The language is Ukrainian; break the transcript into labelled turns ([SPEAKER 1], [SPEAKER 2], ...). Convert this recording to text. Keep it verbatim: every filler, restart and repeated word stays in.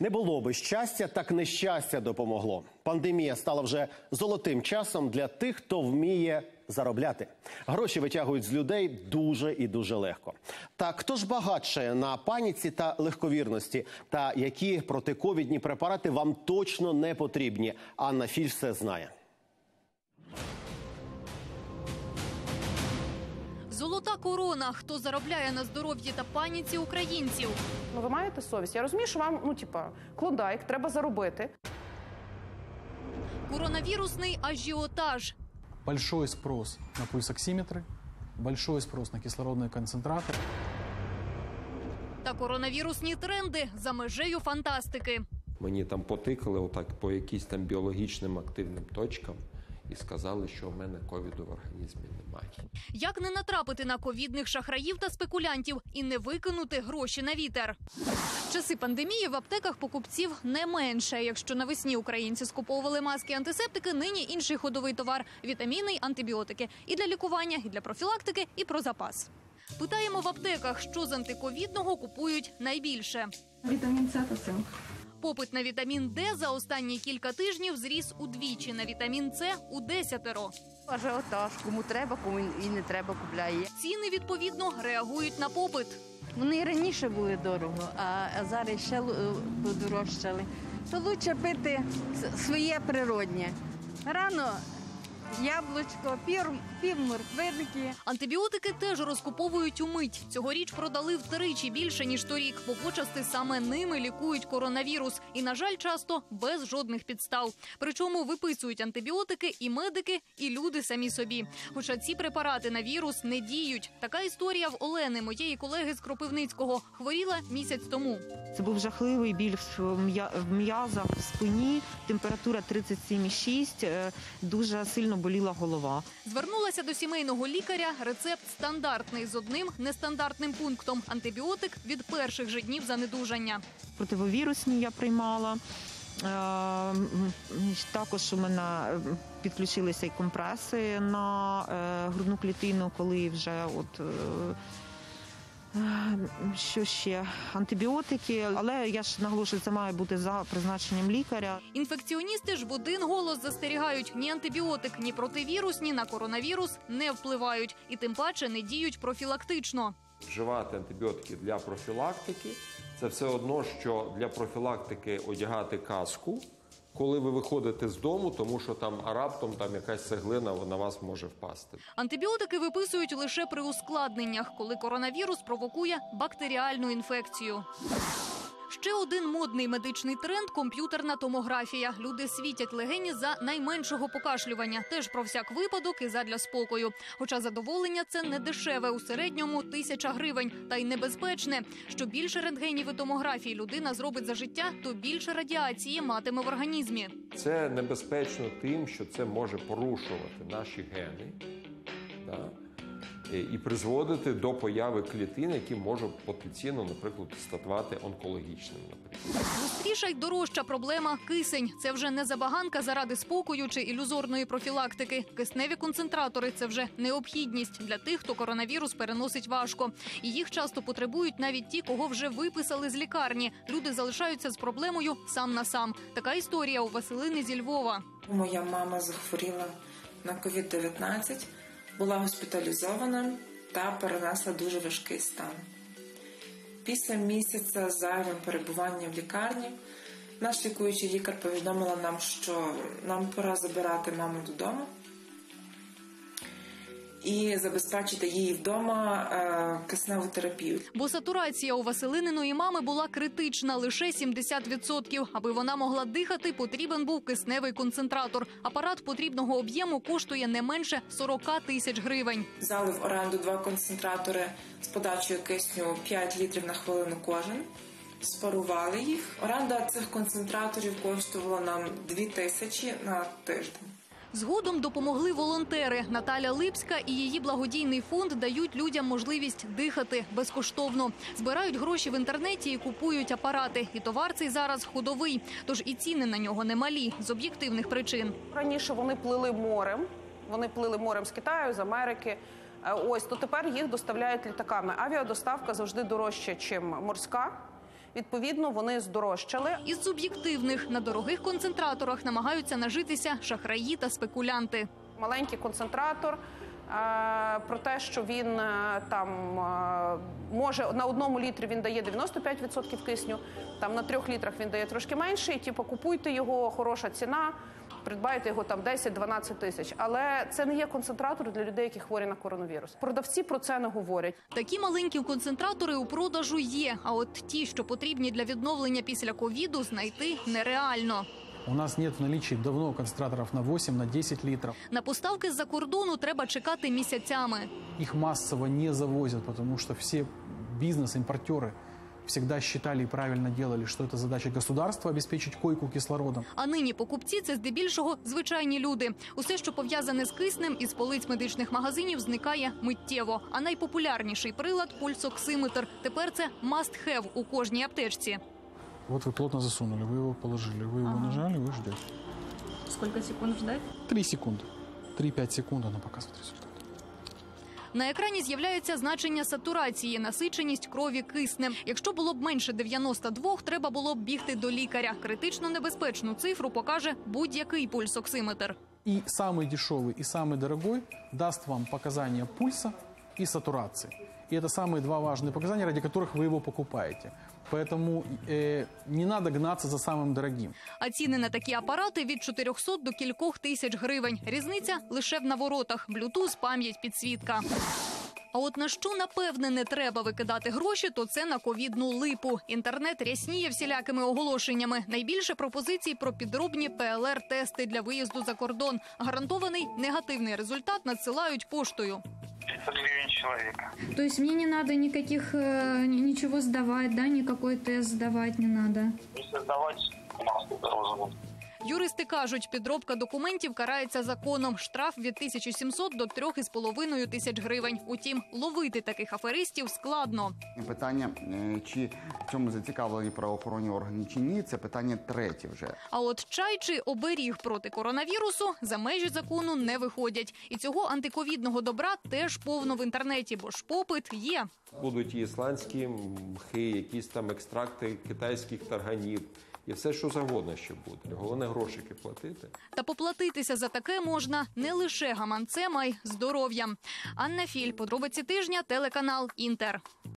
[SPEAKER 1] Не було би щастя, так нещастя допомогло. Пандемія стала вже золотим часом для тих, хто вміє заробляти. Гроші витягують з людей дуже і дуже легко. Так хто ж багатшає на паніці та легковірності? Та які протиковідні препарати вам точно не потрібні? Анна Філь все знає.
[SPEAKER 2] Золота корона. Хто заробляє на здоров'ї та паніці українців?
[SPEAKER 3] Ну, ви маєте совість. Я розумію, що вам, ну, типа, клондайк, треба заробити.
[SPEAKER 2] Коронавірусний ажіотаж.
[SPEAKER 4] Большой спрос на пульсоксиметры, большой спрос на кислородные концентраторы.
[SPEAKER 2] Та коронавірусні тренди за межею фантастики.
[SPEAKER 5] Мені там потикали отак по якісь там біологічним активним точкам і сказали, що в мене ковіду в організмі немає.
[SPEAKER 2] Як не натрапити на ковідних шахраїв та спекулянтів і не викинути гроші на вітер? В часи пандемії в аптеках покупців не менше. Якщо навесні українці скуповували маски, антисептики, нині інший ходовий товар – вітаміни й антибіотики. І для лікування, і для профілактики, і про запас. Питаємо в аптеках, що з антиковідного купують найбільше.
[SPEAKER 6] Вітамін С та цинк.
[SPEAKER 2] Попит на вітамін Д за останні кілька тижнів зріс удвічі, на вітамін С – у десятеро.
[SPEAKER 7] Ажіотаж, кому треба, кому і не треба, купляє.
[SPEAKER 2] Ціни, відповідно, реагують на попит.
[SPEAKER 7] Вони і раніше були дорого, а зараз ще подорожчали. То краще пити своє природнє. Рано яблучко, пів морквинки.
[SPEAKER 2] Антибіотики теж розкуповують умить. Цьогоріч продали втричі більше, ніж торік, бо почасти саме ними лікують коронавірус. І, на жаль, часто без жодних підстав. Причому виписують антибіотики і медики, і люди самі собі. Хоча ці препарати на вірус не діють. Така історія в Олени, моєї колеги з Кропивницького. Хворіла місяць тому.
[SPEAKER 8] Це був жахливий біль в м'язах, в спині, температура тридцять сім і шість, дуже сильно боліла голова.
[SPEAKER 2] Звернулася до сімейного лікаря, рецепт стандартний, з одним нестандартним пунктом – антибіотик від перших же днів занедужання.
[SPEAKER 8] Противовірусні я приймала. Також у мене підключилися і компреси на грудну клітину, коли вже от... Що ще? Антибіотики, але я ж наголошую, це має бути за призначенням лікаря.
[SPEAKER 2] Інфекціоністи ж в один голос застерігають: ні антибіотик, ні противірусні на коронавірус не впливають і тим паче не діють профілактично.
[SPEAKER 5] Вживати антибіотики для профілактики – це все одно, що для профілактики одягати каску, коли ви виходите з дому, тому що там раптом там якась цеглина на вас може впасти.
[SPEAKER 2] Антибіотики виписують лише при ускладненнях, коли коронавірус провокує бактеріальну інфекцію. Ще один модний медичний тренд – комп'ютерна томографія. Люди світять легені за найменшого покашлювання. Теж про всяк випадок і задля спокою. Хоча задоволення це не дешеве, у середньому тисяча гривень. Та й небезпечне. Що більше рентгенів і томографій людина зробить за життя, то більше радіації матиме в організмі.
[SPEAKER 5] Це небезпечно тим, що це може порушувати наші гени. Да? І призводити до появи клітин, які можуть потенційно, наприклад, ставати онкологічними.
[SPEAKER 2] Гостріша й дорожча проблема – кисень. Це вже не забаганка заради спокою чи ілюзорної профілактики. Кисневі концентратори – це вже необхідність для тих, хто коронавірус переносить важко. І їх часто потребують навіть ті, кого вже виписали з лікарні. Люди залишаються з проблемою сам на сам. Така історія у Василини зі Львова.
[SPEAKER 9] Моя мама захворіла на ковід дев'ятнадцять. Була госпіталізована та перенесла дуже важкий стан. Після місяця зайвим перебування в лікарні наш лікуючий лікар повідомила нам, що нам пора забирати маму додому і забезпечити її вдома е, кисневу терапію.
[SPEAKER 2] Бо сатурація у Василининої мами була критична – лише сімдесят відсотків. Аби вона могла дихати, потрібен був кисневий концентратор. Апарат потрібного об'єму коштує не менше сорок тисяч гривень.
[SPEAKER 9] Взяли в оренду два концентратори з подачею кисню п'ять літрів на хвилину кожен. Спарували їх. Оренда цих концентраторів коштувала нам дві тисячі на тиждень.
[SPEAKER 2] Згодом допомогли волонтери. Наталя Липська і її благодійний фонд дають людям можливість дихати безкоштовно. Збирають гроші в інтернеті і купують апарати. І товар цей зараз ходовий. Тож і ціни на нього немалі з об'єктивних причин.
[SPEAKER 3] Раніше вони плили морем. Вони плили морем з Китаю, з Америки. Ось, то тепер їх доставляють літаками. Авіадоставка завжди дорожча, ніж морська. Відповідно, вони здорожчали.
[SPEAKER 2] Із суб'єктивних на дорогих концентраторах намагаються нажитися шахраї та спекулянти.
[SPEAKER 3] Маленький концентратор, е, про те, що він е, там е, може на одному літрі він дає дев'яносто п'ять відсотків кисню, там на трьох літрах він дає трошки менше, і типу купуйте його, хороша ціна, придбайте його там десять-дванадцять тисяч. Але це не є концентратор для людей, які хворі на коронавірус. Продавці про це не говорять.
[SPEAKER 2] Такі маленькі концентратори у продажу є, а от ті, що потрібні для відновлення після ковіду, знайти нереально.
[SPEAKER 4] У нас нет в наличии давно концентраторов на восемь, на десять литров.
[SPEAKER 2] На поставки з-за кордону треба чекати місяцями.
[SPEAKER 4] Их массово не завозят, потому что все бизнес-импортеры всегда считали и правильно делали, что это задача государства обеспечить койку кислородом.
[SPEAKER 2] А нині покупці – це здебільшого звичайні люди. Усе, що пов'язане з киснем, із полиць медичних магазинів зникає миттєво. А найпопулярніший прилад – пульсоксиметр. Тепер це must-have у кожній аптечці.
[SPEAKER 4] Вот вы плотно засунули, вы его положили, вы его нажали, вы ждете.
[SPEAKER 2] Скільки секунд ждать?
[SPEAKER 4] Три секунды. три-пять секунд она показывает результат.
[SPEAKER 2] На екрані з'являється значення сатурації, насиченість крові киснем. Якщо було б менше дев'яносто два, треба було б бігти до лікаря. Критично небезпечну цифру покаже будь-який пульсоксиметр.
[SPEAKER 4] И самый дешевый, и самый дорогой даст вам показания пульса и сатурации. И это самые два важные показания, ради которых вы его покупаете. Поэтому э, не надо гнаться за самым дорогим.
[SPEAKER 2] А ціни на такі апарати від чотирьохсот до кількох тисяч гривень. Різниця лише в наворотах. Блютуз, пам'ять, підсвітка. А от на що, напевне, не треба викидати гроші, то це на ковідну липу. Інтернет рясніє всілякими оголошеннями. Найбільше пропозицій про підробні пе ел ер-тести для виїзду за кордон. Гарантований негативний результат надсилають поштою.
[SPEAKER 6] пятьсот гривен человека.
[SPEAKER 10] То есть мне не надо никаких, э, ничего сдавать, да, никакой тест сдавать не надо?
[SPEAKER 6] Если сдавать, маску дороже.
[SPEAKER 2] Юристи кажуть, підробка документів карається законом. Штраф від тисячі сімсот до трьох із половиною тисяч гривень. Утім, ловити таких аферистів складно.
[SPEAKER 11] Питання, чи в цьому зацікавлені правоохоронні органи чи ні, це питання третє вже.
[SPEAKER 2] А от чай чи оберіг проти коронавірусу за межі закону не виходять. І цього антиковідного добра теж повно в інтернеті, бо ж попит є.
[SPEAKER 5] Будуть і ісландські мхи, якісь там екстракти китайських тарганів. І все, що завгодно ще буде. Головне грошики платити.
[SPEAKER 2] Та поплатитися за таке можна не лише гаманцем, а й здоров'ям. Анна Філь, подробиці тижня, телеканал «Інтер».